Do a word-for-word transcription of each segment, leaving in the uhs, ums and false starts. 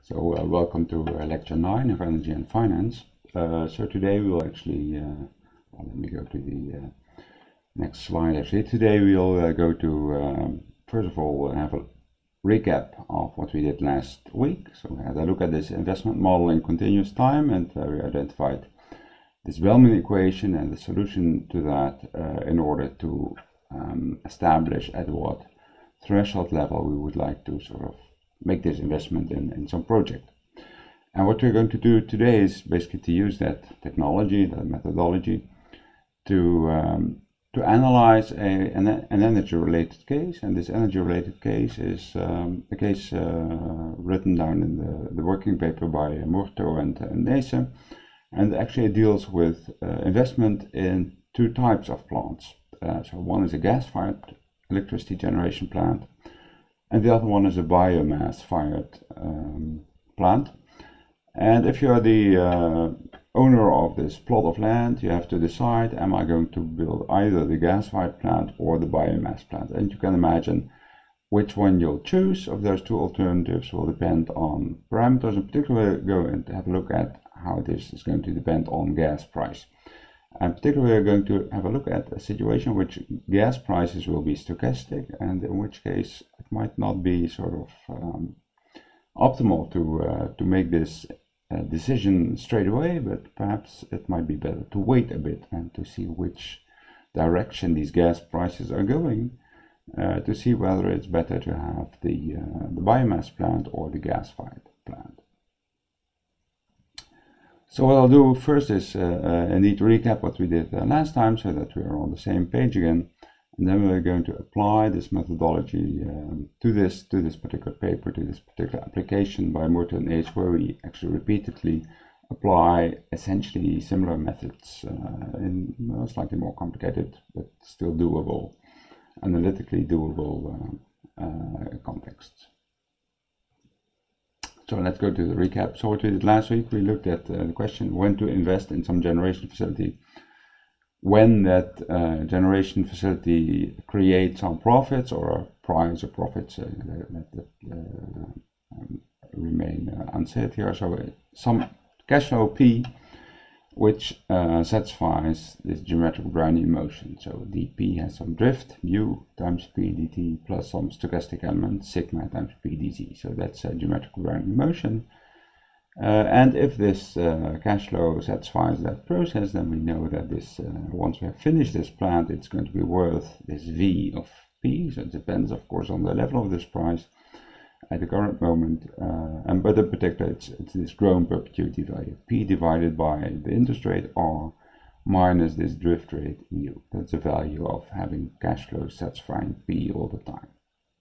So uh, welcome to uh, lecture nine of Energy and Finance. Uh, so today we'll actually, uh, well, let me go to the uh, next slide actually. Today we'll uh, go to, um, first of all, have a recap of what we did last week. So we had a look at this investment model in continuous time, and uh, we identified this Bellman equation and the solution to that uh, in order to um, establish at what threshold level we would like to sort of make this investment in, in some project. And what we're going to do today is basically to use that technology, that methodology, to um, to analyze a, an, an energy-related case. And this energy-related case is um, a case uh, written down in the, the working paper by Murto and, and Nese, and actually it deals with uh, investment in two types of plants. Uh, so one is a gas-fired electricity generation plant, and the other one is a biomass-fired um, plant. And if you are the uh, owner of this plot of land, you have to decide, am I going to build either the gas-fired plant or the biomass plant? And you can imagine which one you'll choose of those two alternatives will depend on parameters. In particular, go and have a look at how this is going to depend on gas price. And particularly, we're going to have a look at a situation in which gas prices will be stochastic, and in which case it might not be sort of um, optimal to uh, to make this uh, decision straight away, but perhaps it might be better to wait a bit and to see which direction these gas prices are going, uh, to see whether it's better to have the uh, the biomass plant or the gas-fired plant. So what I'll do first is uh, uh, indeed recap what we did uh, last time, so that we are on the same page again, and then we're going to apply this methodology um, to this to this particular paper, to this particular application by Murto and Nese, where we actually repeatedly apply essentially similar methods uh, in well, slightly more complicated but still doable, analytically doable uh, uh, contexts. So let's go to the recap. So what we did last week, we looked at uh, the question when to invest in some generation facility, when that uh, generation facility creates some profits or a price of profits uh, that, that uh, um, remain uh, unsaid here. So uh, some cash flow P, which uh, satisfies this geometric Brownian motion. So dP has some drift, mu times p dt, plus some stochastic element, sigma times p dz. So that's a geometric Brownian motion. Uh, and if this uh, cash flow satisfies that process, then we know that this, uh, once we have finished this plant, it's going to be worth this V of P. So it depends, of course, on the level of this price at the current moment, uh, and but in particular it's, it's this growing perpetuity value, P divided by the interest rate R minus this drift rate mu. That's the value of having cash flow satisfying P all the time.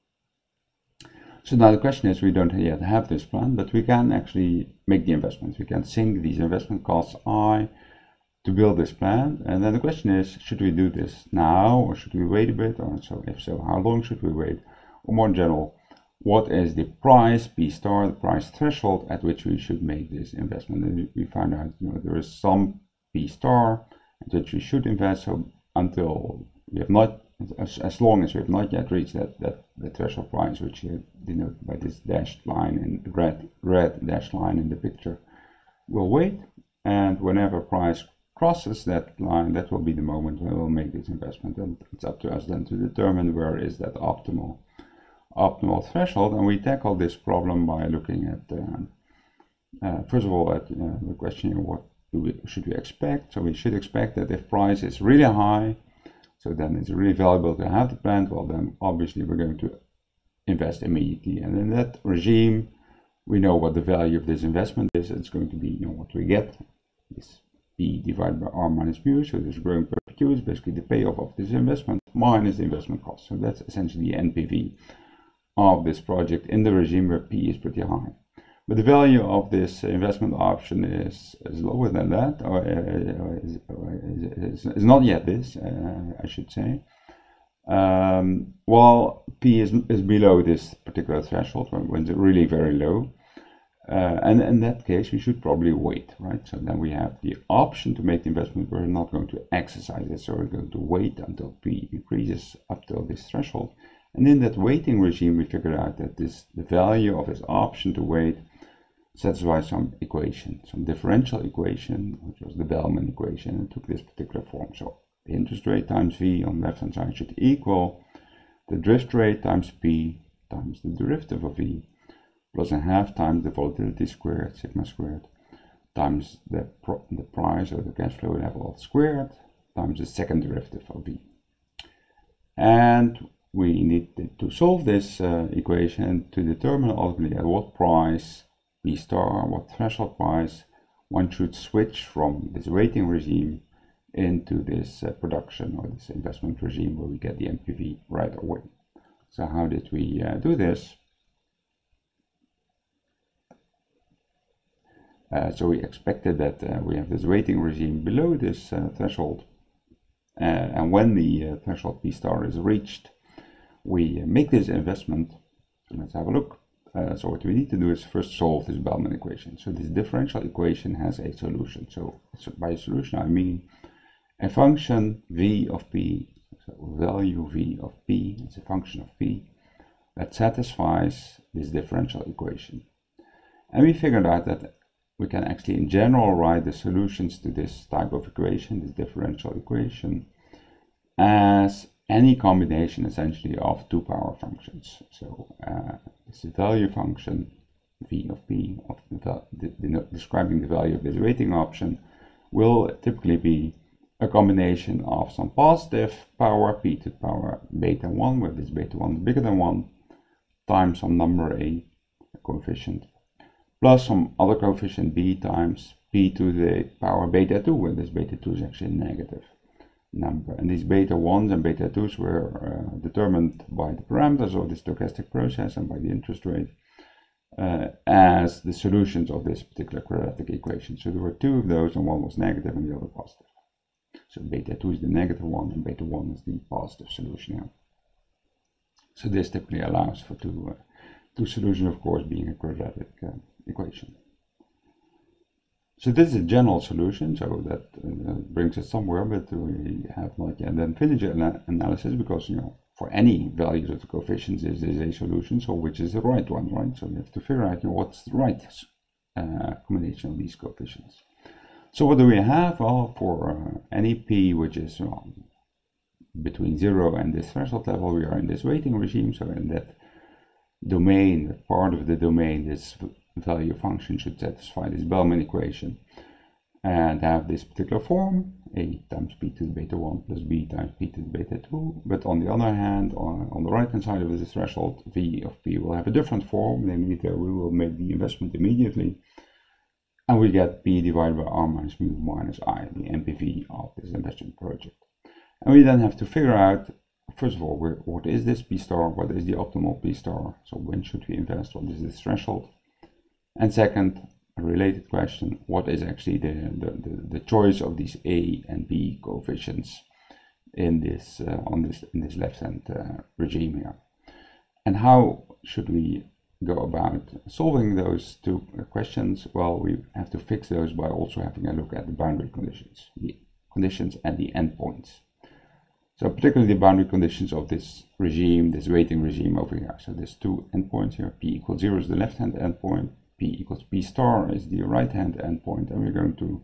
So now the question is, we don't yet have this plan, but we can actually make the investments. We can sink these investment costs I to build this plan, and then the question is, should we do this now or should we wait a bit? Or so if so, how long should we wait? Or more in general, what is the price, P star, the price threshold at which we should make this investment? And we find out, you know, there is some P star at which we should invest. So until we have not, as, as long as we have not yet reached that, that the threshold price, which is denoted by this dashed line in red, red dashed line in the picture, we'll wait. And whenever price crosses that line, that will be the moment when we'll make this investment. And it's up to us then to determine where is that optimal optimal threshold, and we tackle this problem by looking at um, uh, first of all at uh, the question, what do we, should we expect? So we should expect that if price is really high, so then it's really valuable to have the plant, well then obviously we're going to invest immediately, and in that regime we know what the value of this investment is. It's going to be, you know, what we get is P divided by R minus mu, so this growing perpetuity is basically the payoff of this investment minus the investment cost. So that's essentially N P V of this project in the regime where P is pretty high. But the value of this investment option is, is lower than that, or uh, is, is, is not yet this, uh, I should say. Um, while P is, is below this particular threshold, when, when it's really very low. Uh, and in that case, we should probably wait, right? So then we have the option to make the investment. We're not going to exercise it, so we're going to wait until P increases up till this threshold. And in that waiting regime, we figured out that this the value of this option to wait satisfy some equation, some differential equation, which was the Bellman equation, and took this particular form. So the interest rate times V on the left hand side should equal the drift rate times P times the derivative of V plus a half times the volatility squared, sigma squared, times the, pro the price or the cash flow level squared times the second derivative of V. And we need to solve this uh, equation to determine ultimately at what price, P star, what threshold price, one should switch from this rating regime into this uh, production or this investment regime where we get the N P V right away. So how did we uh, do this? Uh, so we expected that uh, we have this rating regime below this uh, threshold, uh, and when the uh, threshold P star is reached, we make this investment. So let's have a look. Uh, so what we need to do is first solve this Bellman equation. So this differential equation has a solution. So, so by solution I mean a function V of P, so value V of P, it's a function of P that satisfies this differential equation. And we figured out that we can actually in general write the solutions to this type of equation, this differential equation, as any combination essentially of two power functions. So uh, it's a value function V of P of the, the, the, describing the value of this rating option will typically be a combination of some positive power P to the power beta one, where this beta one is bigger than one, times some number A, a coefficient, plus some other coefficient B times P to the power beta two, where this beta two is actually a negative number. And these beta ones and beta twos were uh, determined by the parameters of the stochastic process and by the interest rate uh, as the solutions of this particular quadratic equation. So there were two of those, and one was negative and the other positive. So beta two is the negative one and beta one is the positive solution here. So this typically allows for two, uh, two solutions, of course, being a quadratic uh, equation. So this is a general solution, so that uh, brings us somewhere, but we have not yet then finished the analysis, because, you know, for any values of the coefficients is, is a solution, so which is the right one, right? So we have to figure out, you know, what's the right uh, combination of these coefficients. So what do we have? Well, for uh, any P which is well, between zero and this threshold level, we are in this rating regime, so in that domain, part of the domain, this value function should satisfy this Bellman equation and have this particular form, A times P to the beta one plus B times P to the beta two. But on the other hand, on, on the right hand side of this threshold, V of P will have a different form, namely that we will make the investment immediately, and we get P divided by R minus mu minus I, the N P V of this investment project. And we then have to figure out, first of all, where, what is this P star, what is the optimal P star, so when should we invest, what is this threshold? And second, a related question, what is actually the, the, the, the choice of these A and B coefficients in this, uh, on this, in this left-hand uh, regime here? And how should we go about solving those two questions? Well, we have to fix those by also having a look at the boundary conditions, the conditions and the endpoints. So particularly the boundary conditions of this regime, this rating regime over here. So there's two endpoints here. P equals zero is the left-hand endpoint. P equals P star is the right-hand endpoint, and we're going to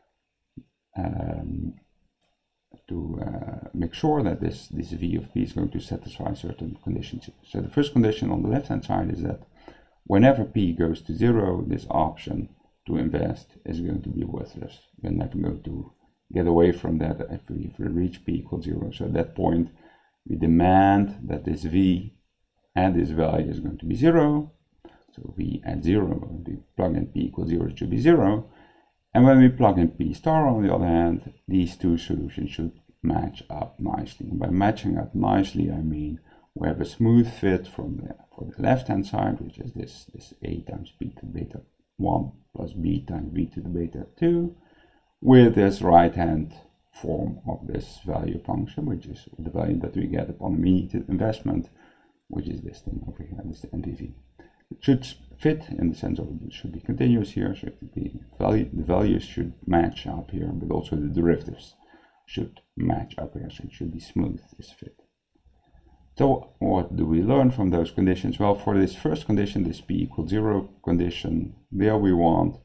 um, to uh, make sure that this this V of P is going to satisfy certain conditions. So the first condition on the left-hand side is that whenever P goes to zero, this option to invest is going to be worthless. We're never going to get away from that if we, if we reach P equals zero. So at that point, we demand that this V and this value is going to be zero. So V at zero, when we plug in P equals zero, it should be zero. And when we plug in P star, on the other hand, these two solutions should match up nicely. And by matching up nicely, I mean we have a smooth fit from the, for the left-hand side, which is this, this A times P to the beta one plus B times V to the beta two, with this right-hand form of this value function, which is the value that we get upon immediate investment, which is this thing over here, this N P V. It should fit in the sense of it should be continuous here, so the, value, the values should match up here, but also the derivatives should match up here, so it should be smooth, this fit. So what do we learn from those conditions? Well, for this first condition, this p equals zero condition, there we want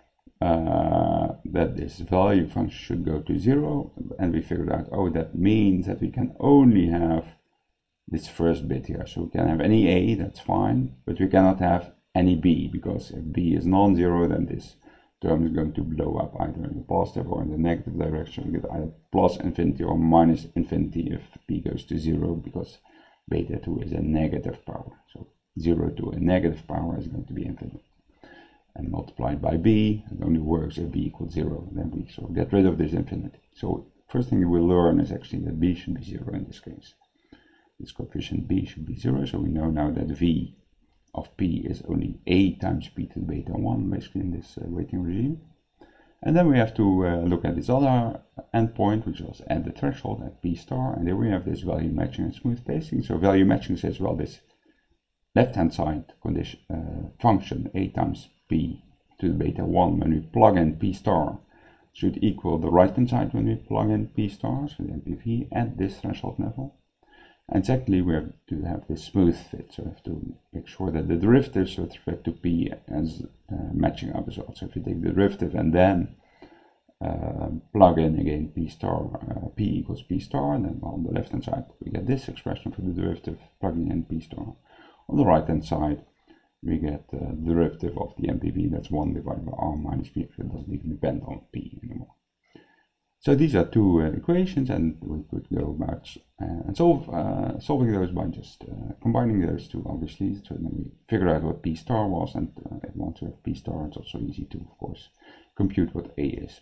uh, that this value function should go to zero, and we figured out, oh, that means that we can only have this first bit here. So we can have any a, that's fine, but we cannot have any b, because if b is non-zero, then this term is going to blow up either in the positive or in the negative direction. We get either plus infinity or minus infinity if b goes to zero, because beta two is a negative power. So zero to a negative power is going to be infinite. And multiplied by b, it only works if b equals zero. Then we sort of get rid of this infinity. So first thing we learn is actually that b should be zero in this case. This coefficient b should be zero, so we know now that v of p is only a times p to the beta one, basically in this uh, weighting regime. And then we have to uh, look at this other endpoint, which was at the threshold at p star, and there we have this value matching and smooth pacing. So value matching says, well, this left-hand side condition uh, function a times p to the beta one when we plug in p star should equal the right-hand side when we plug in p star, so the M P V at this threshold level. And secondly, we have to have this smooth fit, so we have to make sure that the derivatives with respect to p is uh, matching up as well. So if you take the derivative and then uh, plug in again p star, uh, p equals p star, and then on the left hand side we get this expression for the derivative plugging in p star. On the right hand side we get the uh, derivative of the M P V, that's one divided by r minus p, so it doesn't even depend on p anymore. So these are two uh, equations, and we could go about uh, and solve uh, solving those by just uh, combining those two, obviously. So then we figured out what p star was, and uh, once we have p star, it's also easy to, of course, compute what a is.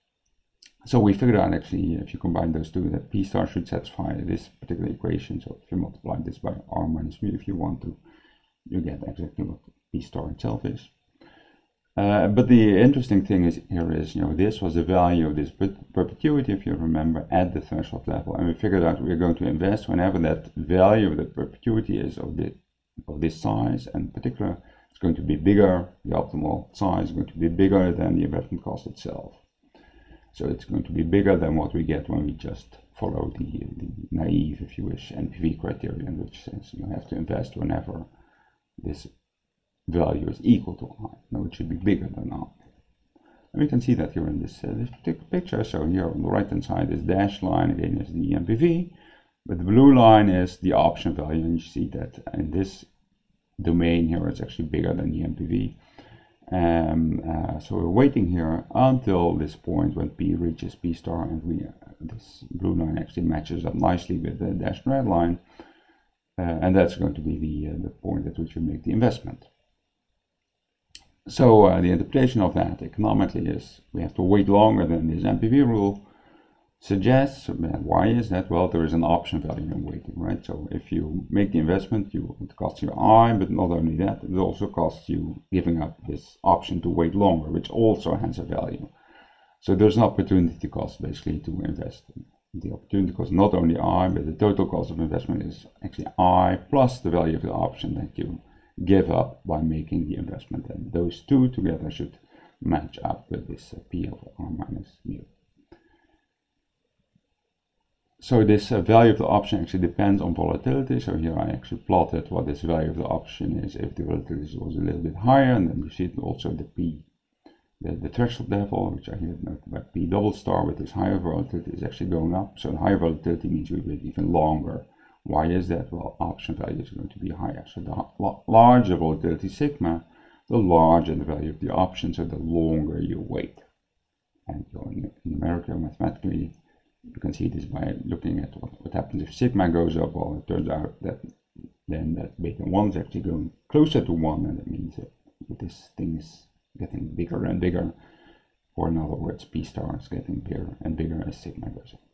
So we figured out actually, if you combine those two, that p star should satisfy this particular equation. So if you multiply this by r minus mu, if you want to, you get exactly what p star itself is. Uh, but the interesting thing is here is, you know, this was the value of this perpetuity, if you remember, at the threshold level, and we figured out we're going to invest whenever that value of the perpetuity is of, the, of this size, and in particular, it's going to be bigger, the optimal size is going to be bigger than the investment cost itself. So it's going to be bigger than what we get when we just follow the, the naive, if you wish, N P V criterion, which says you have to invest whenever this value is equal to r. No, it should be bigger than r. And we can see that here in this, uh, this particular picture. So here on the right hand side, this dashed line again is the M P V, but the blue line is the option value, and you see that in this domain here it's actually bigger than the M P V. Um, uh, so we're waiting here until this point when p reaches p star, and we uh, this blue line actually matches up nicely with the dashed red line, uh, and that's going to be the, uh, the point at which we make the investment. So uh, the interpretation of that economically is we have to wait longer than this M P V rule suggests. Why is that? Well, there is an option value in waiting, right? So if you make the investment, you, it costs you I, but not only that, it also costs you giving up this option to wait longer, which also has a value. So there's an opportunity cost basically to invest. The opportunity cost not only I, but the total cost of investment is actually I plus the value of the option that you give up by making the investment, and those two together should match up with this uh, p of r minus mu. So this uh, value of the option actually depends on volatility. So here I actually plotted what this value of the option is if the volatility was a little bit higher, and then you see it also the p, the, the threshold level, which I here noted by p double star, with this higher volatility is actually going up. So higher volatility means we wait even longer. Why is that? Well, option value is going to be higher. So the larger volatility sigma, the larger the value of the option, so the longer you wait. And in numerical, mathematically, you can see this by looking at what, what happens if sigma goes up. Well, it turns out that then that beta one is actually going closer to one, and that means that this thing is getting bigger and bigger. Or in other words, p star is getting bigger and bigger as sigma goes up.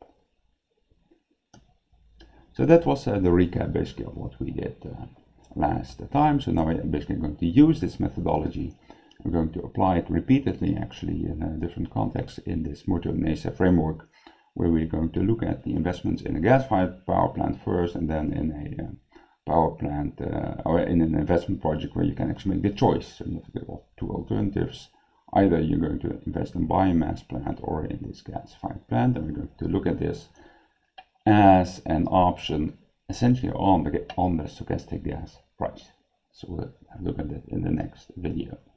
So that was uh, the recap basically of what we did uh, last time. So now I'm basically going to use this methodology. I'm going to apply it repeatedly actually in a different context in this Murto-Nese framework, where we're going to look at the investments in a gas-fired power plant first, and then in a uh, power plant uh, or in an investment project where you can actually make the choice. So you have the two alternatives. Either you're going to invest in a biomass plant or in this gas-fired plant, and we're going to look at this as an option essentially on the on the stochastic gas price. So we'll have a look at it in the next video.